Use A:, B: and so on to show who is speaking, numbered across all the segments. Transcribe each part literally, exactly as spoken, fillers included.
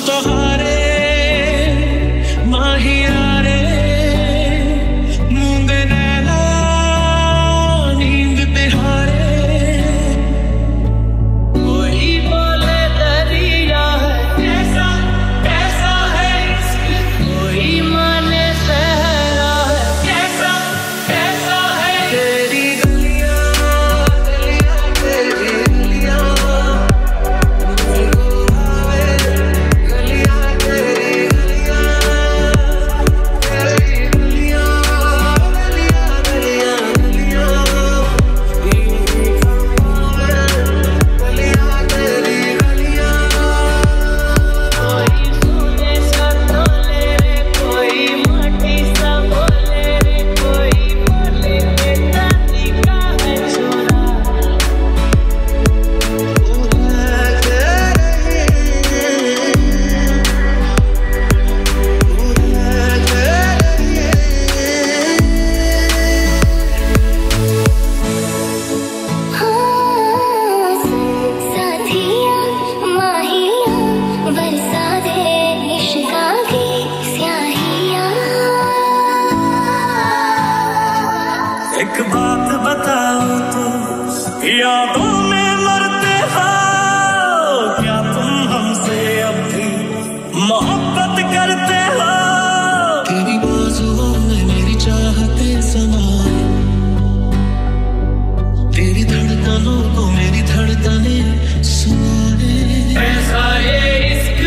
A: तो हारे माहिया रे मूंगे नैना नींद तिहारे कोई बोले दरिया है कैसा कैसा है इश्क कोई माने सहरा है कैसा कैसा है तेरी गलियां गलियां तेरी गलियां एक बात बताओ तो यादों में मरते हो क्या तुम हमसे अब भी मोहब्बत करते हो तेरी बाजुओं में मेरी चाहते समाए तेरी धड़कनों को मेरी धड़कने सुनाए ऐसा ये इश्क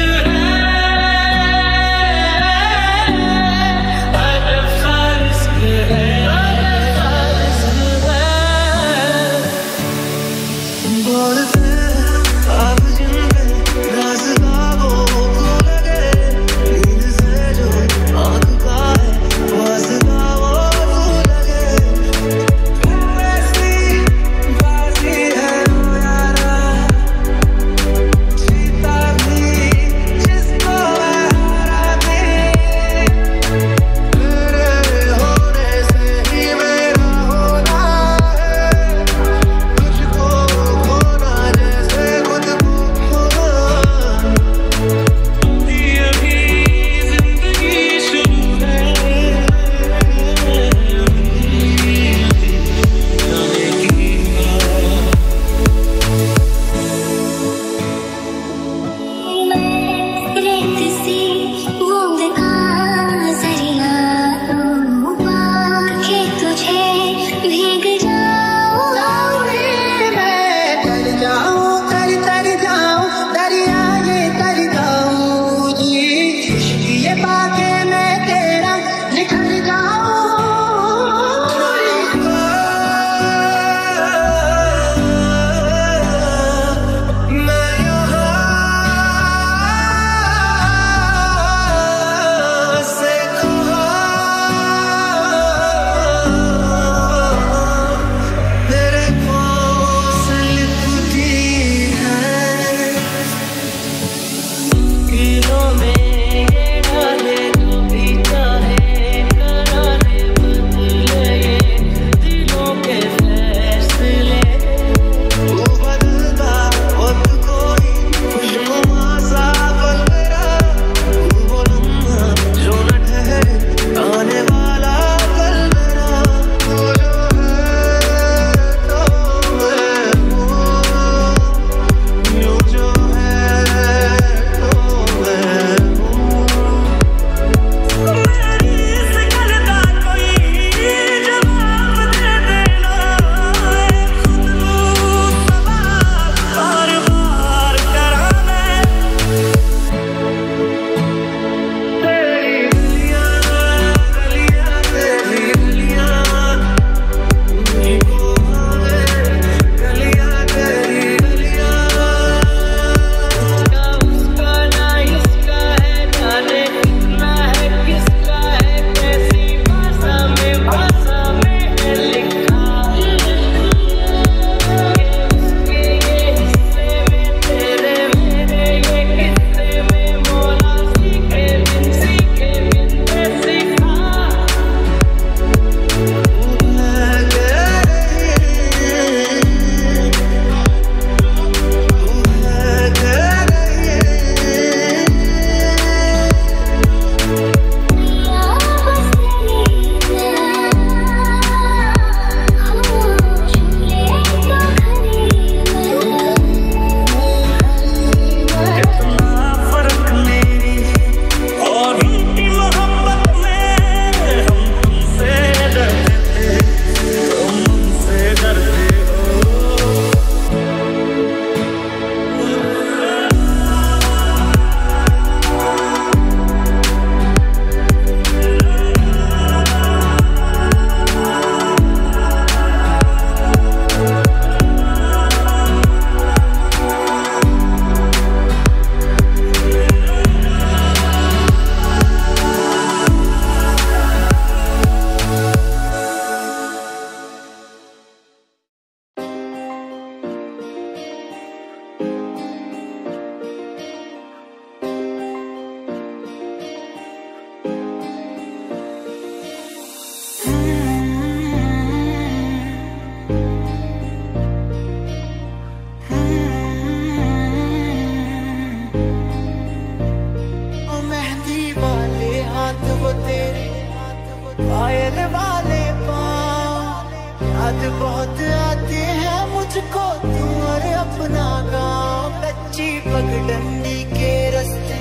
A: मुझको तू और अपना गाँव, कच्ची पगडंडी के रास्ते,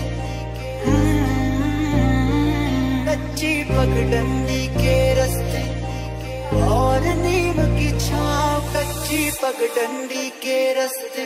A: कच्ची पगडंडी के रास्ते और नीम की छाँव, कच्ची पगडंडी के रास्ते।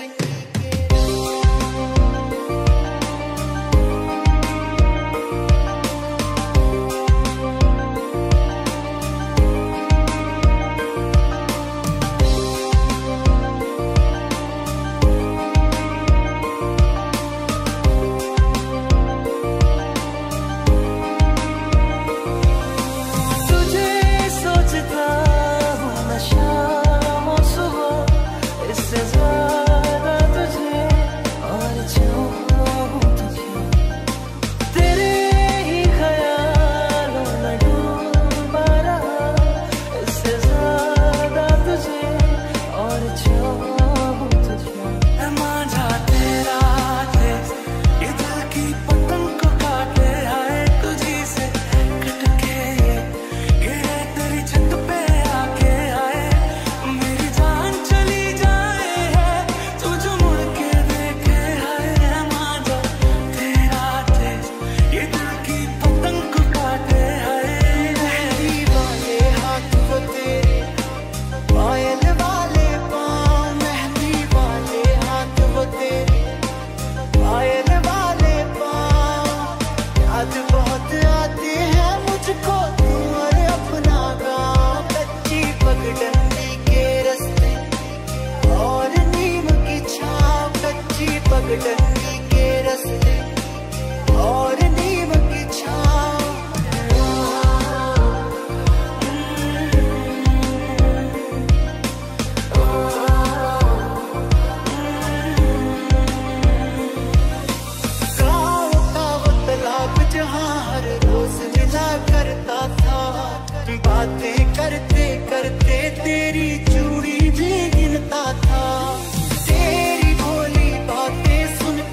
A: पगडंडी के रास्ते और नीम की छाँव। गाँव का वो तालाब जहाँ हर रोज मिला करता था, बातें करते करते तेरी चूड़ी भी गिनता था। तेरी भोली बातें सुन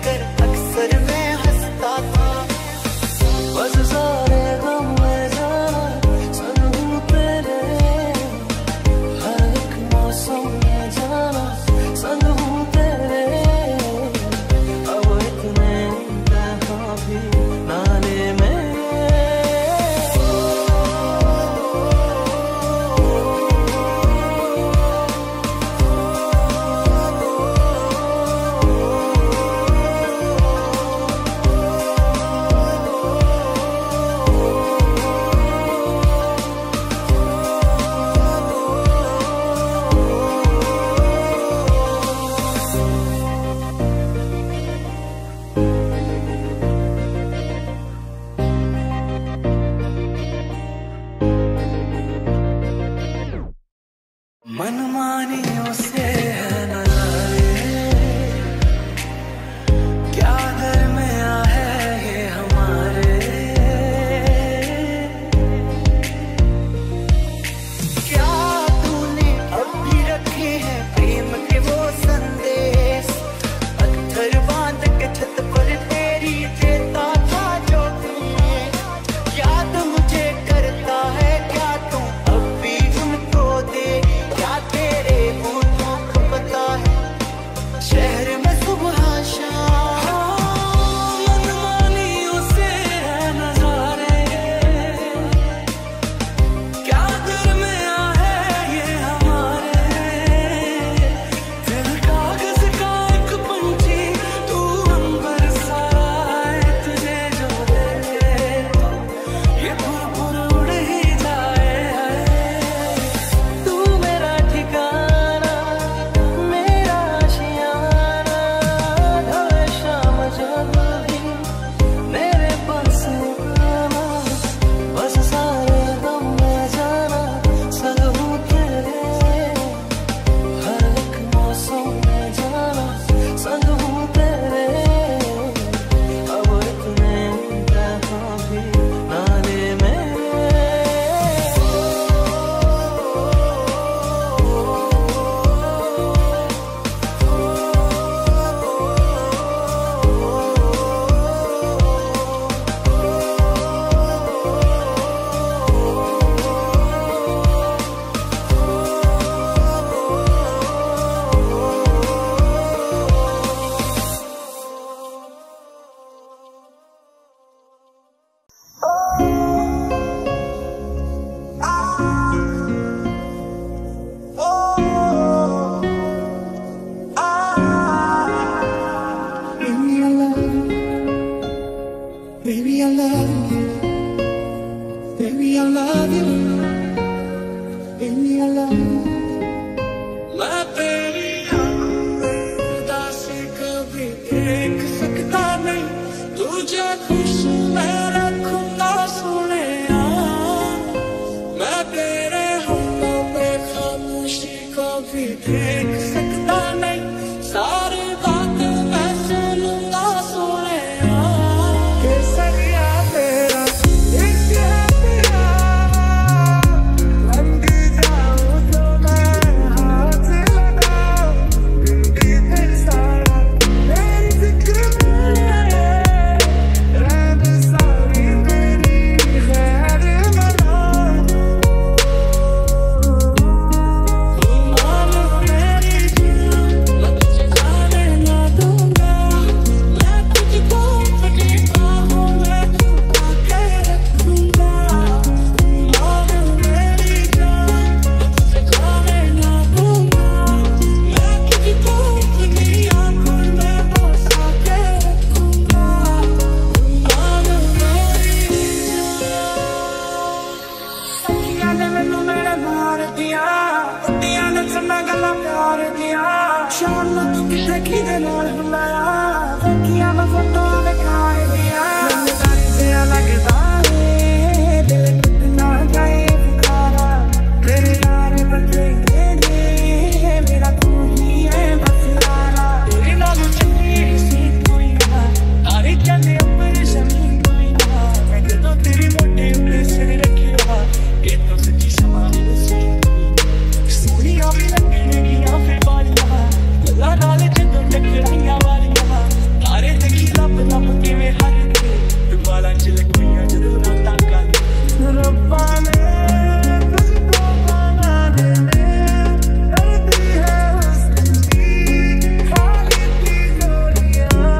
A: शाम तू किसे किदे नाल बुलाया देखिया मैं फोटो दिखाए दिया नजर से लगदा है दिल कितना जाए पुकारा तेरे यार बंदे ने मेरा तू ही है बस यारा तेरे नाल चंगी सी कोई ना तारी चंदे ऊपर जमीन कोई ना मैं तो तेरी मोटे पे सिर रखिया ये तो सच्ची समानी सी सोनी आवे लगेगी या फिर बालियां गल्ला नाल जदों टकराइयां वालियां तारे देखी लब लब के वे हर के बालां च लगियां जदों रातां कर रब्बा ने तुझको बना दे करती है हुस्न की खाली की गोलियां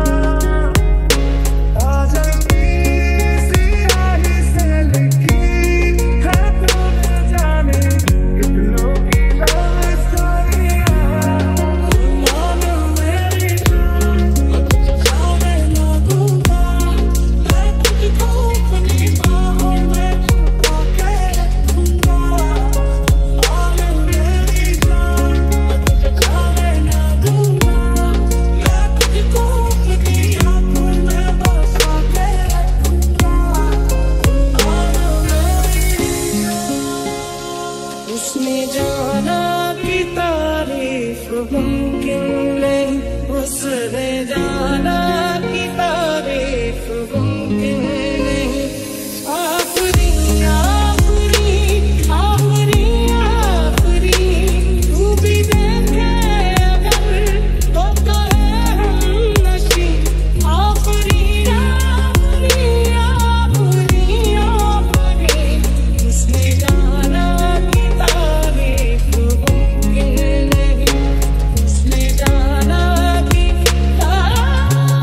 A: आ जाएगी सियाही से लिखी है तूने जाने कितनों की लव स्टोरियां मान मेरी जान मैं तुझे जाने ना दूंगा मैं तुझको अपनी बाहों में छुपा के रखूंगा मान मेरी जान मैं तुझे जाने ना दूंगा मैं तुझको अपनी आंखों में बसा के रखूंगा मान मेरी जान उसने जाना की तारीफ मुमकिन नहीं उसने जाना की तारीफ मुमकिन नहीं आखिरी आखिरी आखिरी आखिरी तू भी देखे अगर तो कहे हम नशी आखिरी आखिरी आखिरी आखिरी उसने जाना की तारीफ मुमकिन नहीं उसने जाना की तारीफ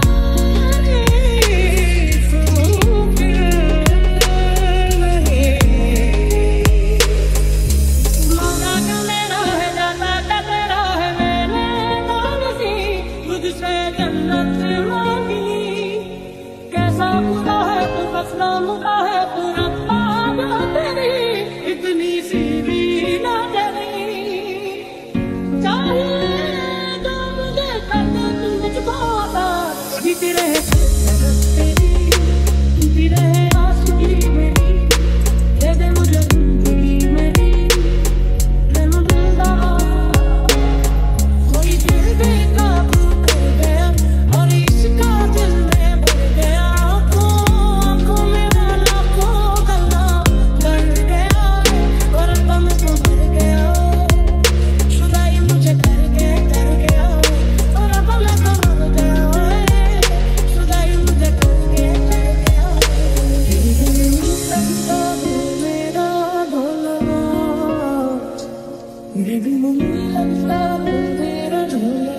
A: मुमकिन नहीं मांगा का मेरा है जाता का तेरा है मैंने मांगी तुझसे जन्नत मांगी कैसा खुदा है तू फसला मुका है तू रब्बा ना तेरी इतनी सी भी ना डरी चाहिए जो मुझे कर दे तू मुझको आता जीती रहे तेरी जीती रहे आशिकी मेरी दे दे मुझे जिंदगी मेरी दे मुझे दवा कोई दिल बेकाबू कर गया और इसका दिल में भर गया आंखों आंखों में वाला को गला कर गया और दम को भर गया खुदाई मुझे कर के कर गया और अब मैं तो मर गया खुदाई मुझे कर के कर गया मेरा ढोलना बेबी मुझे लगता है मेरा ढोलना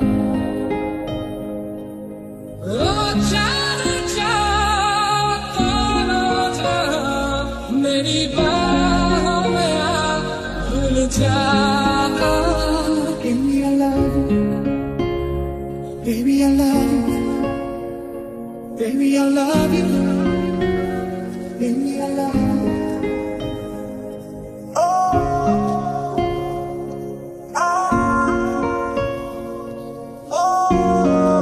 A: ओ चार चार तारा जा मेरी बाहों में आ भूल जा Give me a love baby I love you baby I love you baby I love you oh ah oh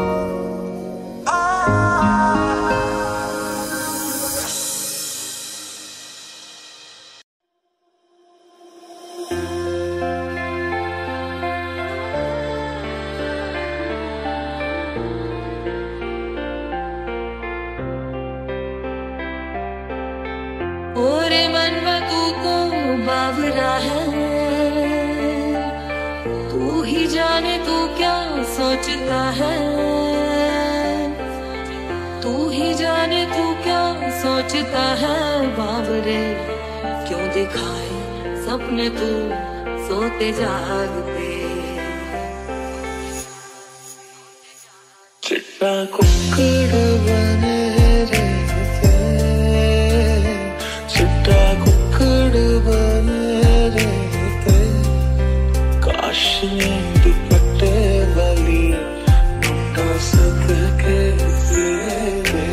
A: ओरे मन में तू को बावरा है तू ही जाने तू क्या सोचता है तू ही जाने तू क्या सोचता है बावरे क्यों दिखाए सपने तू सोते जागते चिट्टा कुक्कड़ बने रहते चिट्टा कुक्कड़ बने रहते काश नींद पट्टे वाली मुंडा सदके तेरे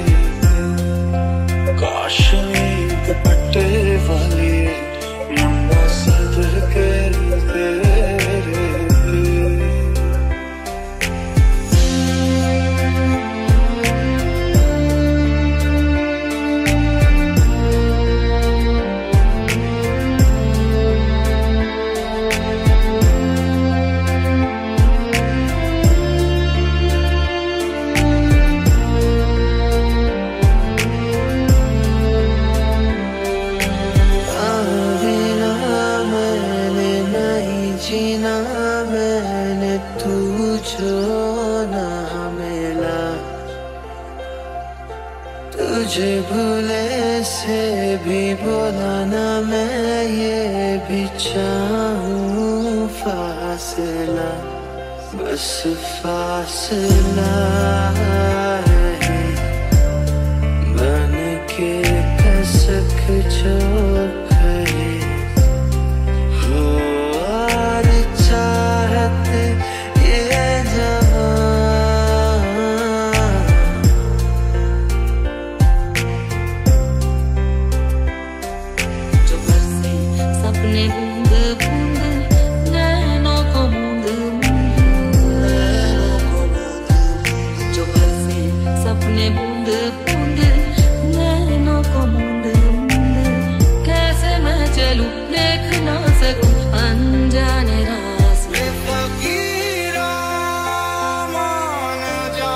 A: काश नींद पट्टे वाली मुंडा सदके तेरे
B: मैंने तू जो ना मिला, तुझे भूले से भी बोला ना मैं ये भी चाहूं फासला, बस फासला है बन के कसक जो कहे हो और चाहत ये जहां।
A: जो बरसे सपने बूंद बूंद नैनों को मूंद मूंद, जो बरसे सपने बूंद बूंद नैनों को मूंद मूंद, कैसे मैं चलूं देख ना सकूं अनजाने रास्ते।
B: फकीरा मान जा,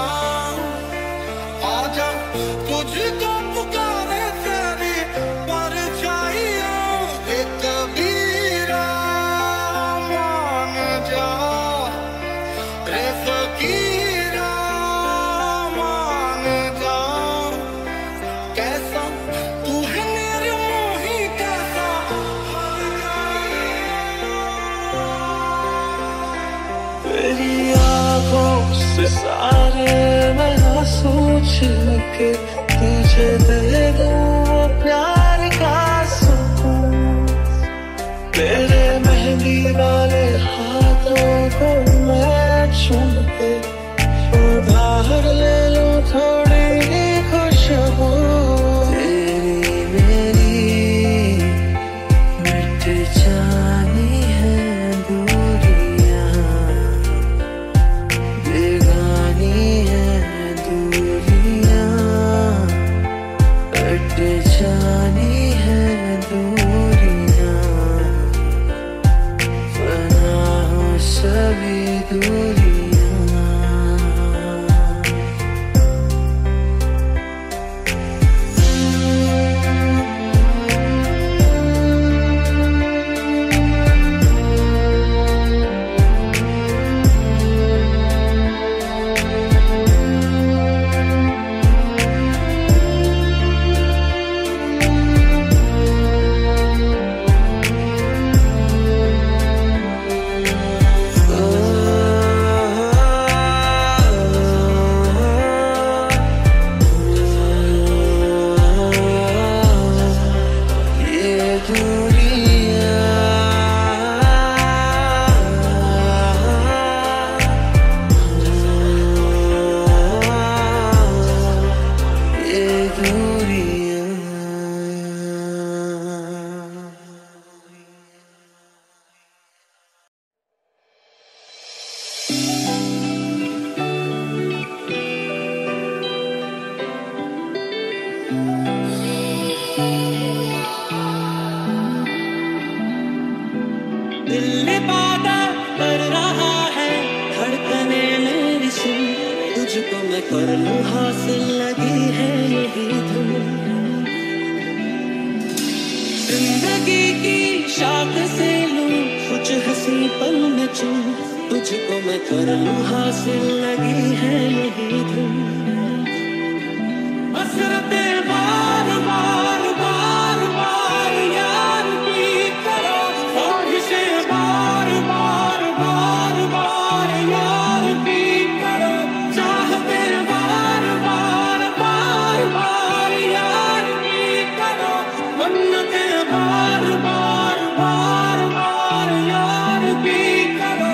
B: आजा तुझको पुकारे तेरी परछाइयां, ए कबीरा मान जा, रे फकीरा मान जा, कैसा तू है मेरे मोही कैसा तेरी आँखों से सारे मैं सोच के तुझे दे दूँ प्यार का सुकून, तेरे मेहंदी वाले हाथों को मैं चूम के उधार ले लूं थोड़ी खुशबू, तेरी मेरी मिट जानी है दूरियां, बेगानी है दूरियां, कट जानी है दूरियां, फना हो सभी दूरियां। दिल बाधा कर रहा है धड़कने मेरी सुन, तुझको मैं कर लूं हासिल लगी है यही धुन, जिंदगी की शाख से लूं कुछ हंसी पल में चूं, तुझको मैं कर लूं हासिल लगी है यही धुन, हसरतें बार बार बार बार यार की करो, ख्वाहिशें बार बार बार बार यार की करो, चाहतें बार बार बार बार यार की करो, मन्नतें बार बार बार बार यार की करो।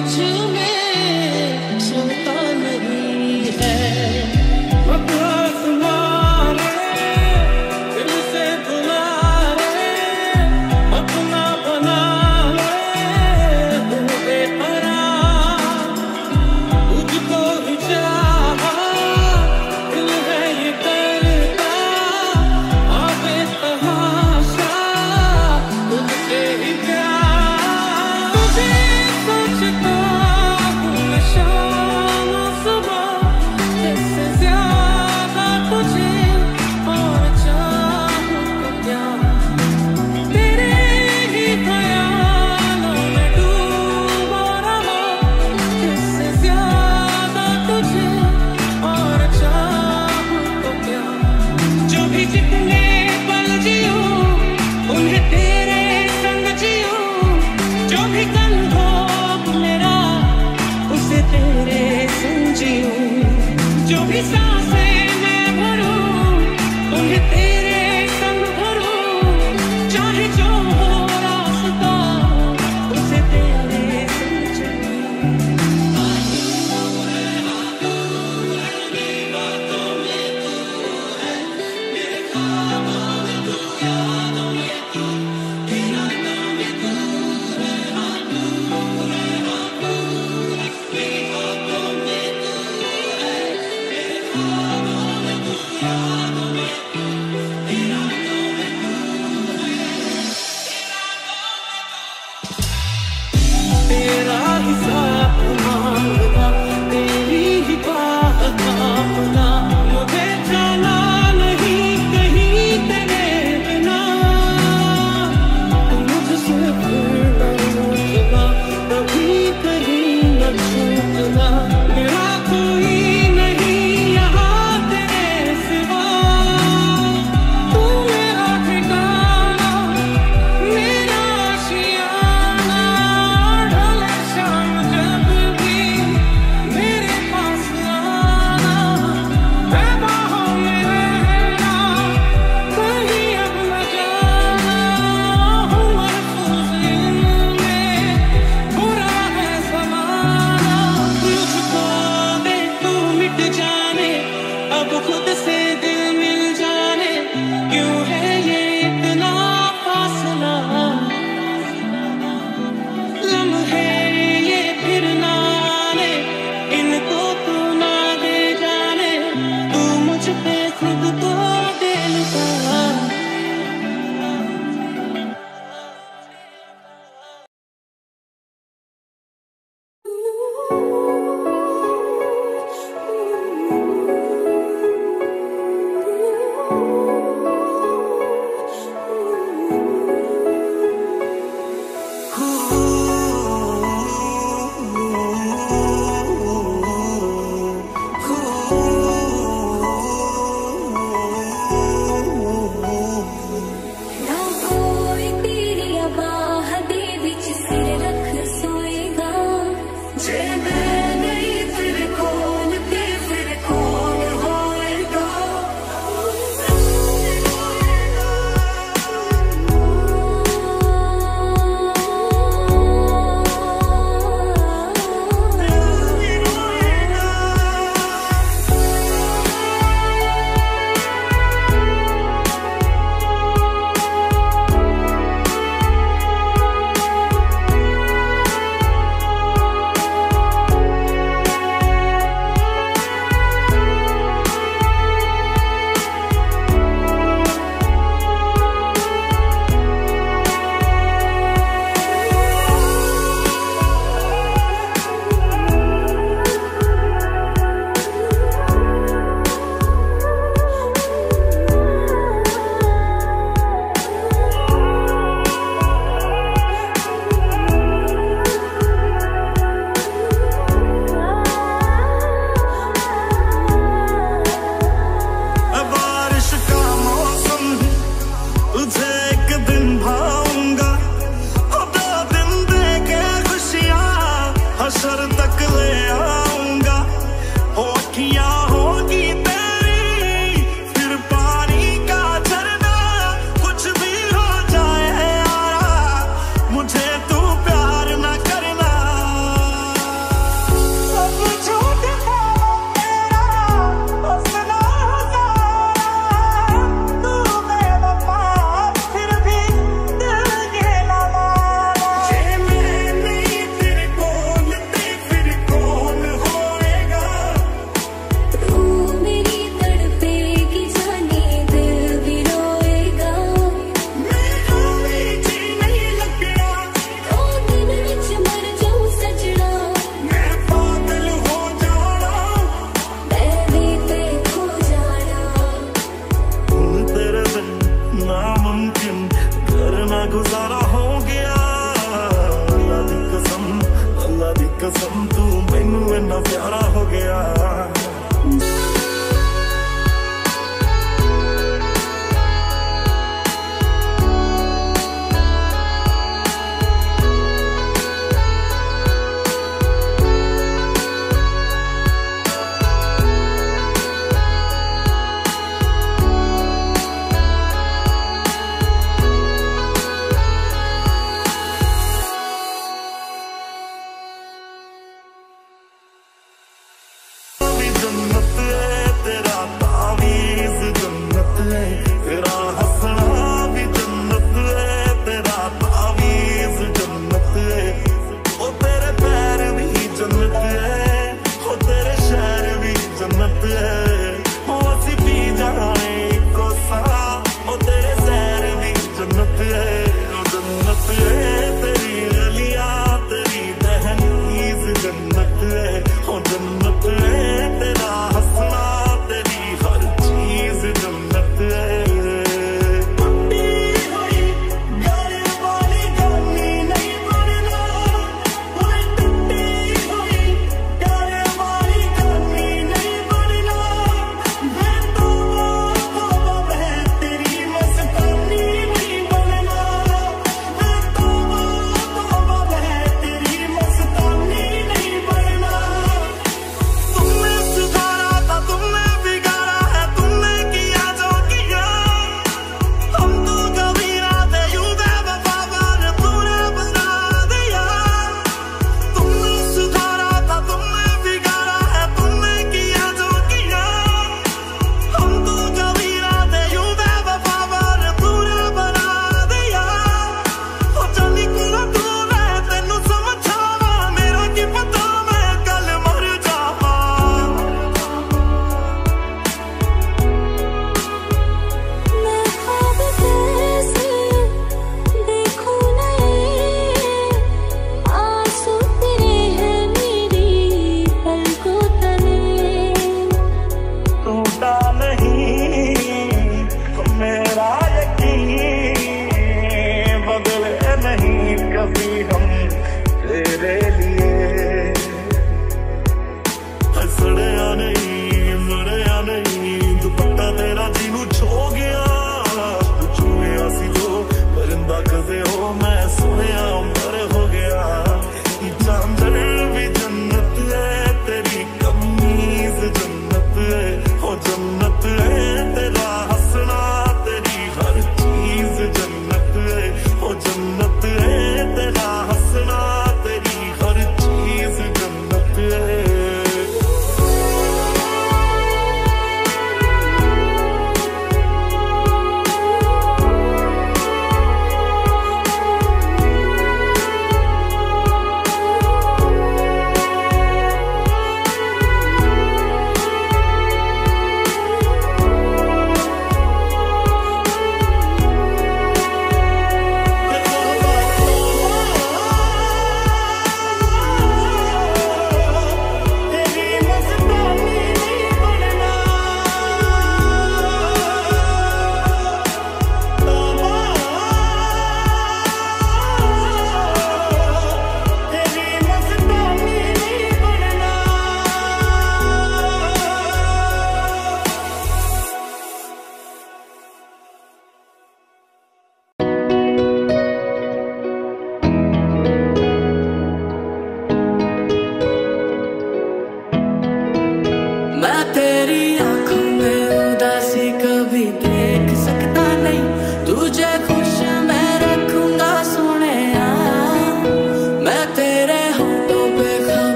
B: मुझ में सोता नहीं है। बकवास मारे दिल से बुला ले, अपना बना ले तू बेकरार। तुझको ही चाहा दिल है ये करता, आगे तमाशा तुझसे ही प्यार। तुझे सोचता हूँ मैं शाम सुबह, इससे ज्यादा तुझे और चाहूँ तो क्या। तेरे ही ख्यालों में डूबा रहा, इससे ज्यादा तुझे और चाहूँ तो क्या। जो भी जितने पल जियूं उन्हें तेरे संग जियूं, जो भी कल हो मेरा उसे तेरे संग जियूं। जो भी सांसें मैं भरूं उन्हें तेरे संग भरूं, चाहे जो हो रास्ता उसे तेरे संग चलूं। तेरा ही साथ मांगना, तेरी ही बात कांपना, मुझे जाना नहीं कहीं तेरे बिना। मुझसे फिर न रूठना, कभी कहीं न छूटना, मेरा कोई नहीं यहाँ तेरे सिवा। तू मेरा ठिकाना, मेरा आशियाना, ढले शाम जब भी मेरे पास आना। मैं बाहों में रहना, कहीं अब न जाना, हूँ महफूज इनमें, बुरा है ज़माना। मुझको दे तू मिट जाने, अब खुद से दिल मिल जाने, क्यों है ये इतना फासला। लम्हे ये फिर ना आने, इनको तू ना दे जाने, तू मुझ पे खुद को दे लुटा।
C: ना कोई तेरी आबाह दे विच सिर रख सोएगा, जे मैं नहीं तेरे कोल ते फिर कौन होएगा।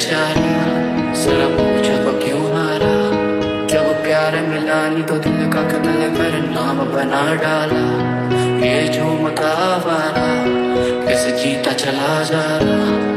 D: बेचारा, जरा पूछो तो क्यों हारा। जब प्यार मिला नहीं तो दिल का कत्ल कर नाम बना डाला। ये झूमता आवारा किस जीता चला जा रहा।